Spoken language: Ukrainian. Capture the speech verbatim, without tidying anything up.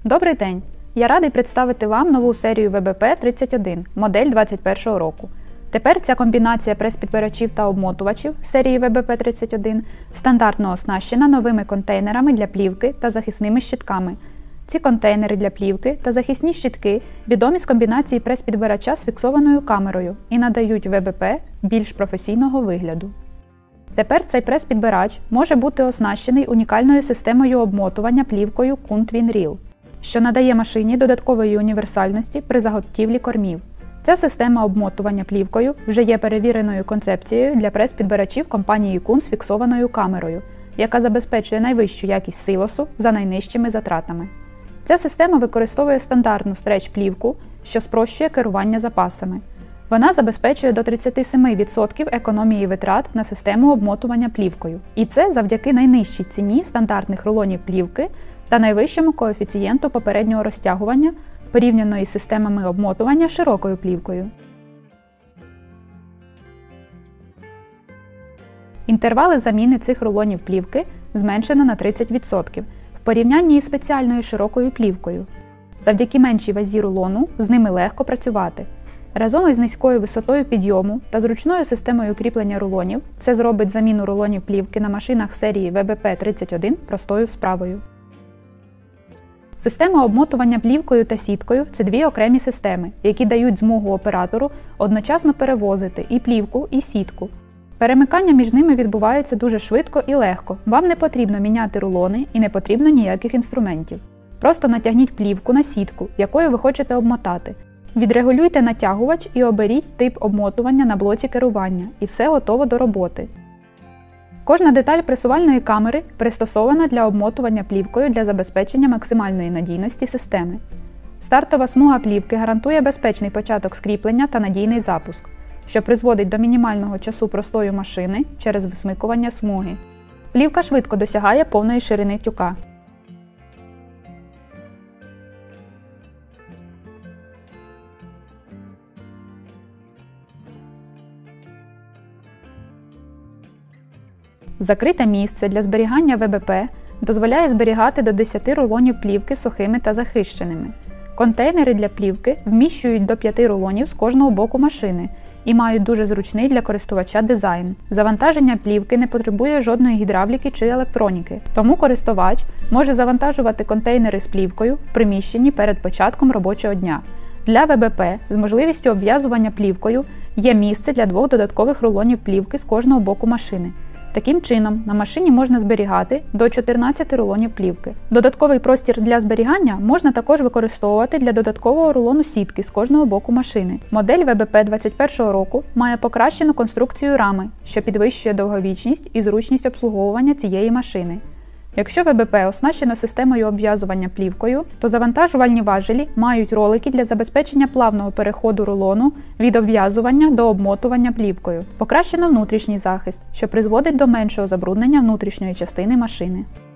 Добрий день! Я радий представити вам нову серію ве бе пе тридцять один, модель двадцять першого року. Тепер ця комбінація прес-підбирачів та обмотувачів серії ве бе пе тридцять один стандартно оснащена новими контейнерами для плівки та захисними щитками. Ці контейнери для плівки та захисні щитки відомі з комбінації прес-підбирача з фіксованою камерою і надають ве бе пе більш професійного вигляду. Тепер цей прес-підбирач може бути оснащений унікальною системою обмотування плівкою Kunt-Win-Reel, що надає машині додаткової універсальності при заготівлі кормів. Ця система обмотування плівкою вже є перевіреною концепцією для прес-підбирачів компанії Kunt з фіксованою камерою, яка забезпечує найвищу якість силосу за найнижчими затратами. Ця система використовує стандартну стреч-плівку, що спрощує керування запасами. Вона забезпечує до тридцяти семи відсотків економії витрат на систему обмотування плівкою. І це завдяки найнижчій ціні стандартних рулонів плівки та найвищому коефіцієнту попереднього розтягування порівняно із системами обмотування широкою плівкою. Інтервали заміни цих рулонів плівки зменшено на тридцять відсотків в порівнянні із спеціальною широкою плівкою. Завдяки меншій вазі рулону з ними легко працювати. Разом із низькою висотою підйому та зручною системою кріплення рулонів це зробить заміну рулонів плівки на машинах серії ве бе пе тридцять один простою справою. Система обмотування плівкою та сіткою – це дві окремі системи, які дають змогу оператору одночасно перевозити і плівку, і сітку. Перемикання між ними відбувається дуже швидко і легко. Вам не потрібно міняти рулони і не потрібно ніяких інструментів. Просто натягніть плівку на сітку, якою ви хочете обмотати. Відрегулюйте натягувач і оберіть тип обмотування на блоці керування, і все готово до роботи. Кожна деталь пресувальної камери пристосована для обмотування плівкою для забезпечення максимальної надійності системи. Стартова смуга плівки гарантує безпечний початок скріплення та надійний запуск, що призводить до мінімального часу простою машини через висмикування смуги. Плівка швидко досягає повної ширини тюка. Закрите місце для зберігання ве бе пе дозволяє зберігати до десяти рулонів плівки сухими та захищеними. Контейнери для плівки вміщують до п'яти рулонів з кожного боку машини і мають дуже зручний для користувача дизайн. Завантаження плівки не потребує жодної гідравліки чи електроніки, тому користувач може завантажувати контейнери з плівкою в приміщенні перед початком робочого дня. Для ве бе пе з можливістю обв'язування плівкою є місце для двох додаткових рулонів плівки з кожного боку машини. Таким чином, на машині можна зберігати до чотирнадцяти рулонів плівки. Додатковий простір для зберігання можна також використовувати для додаткового рулону сітки з кожного боку машини. Модель ве бе пе двадцять першого року має покращену конструкцію рами, що підвищує довговічність і зручність обслуговування цієї машини. Якщо ве бе пе оснащено системою обв'язування плівкою, то завантажувальні важелі мають ролики для забезпечення плавного переходу рулону від обв'язування до обмотування плівкою. Покращено внутрішній захист, що призводить до меншого забруднення внутрішньої частини машини.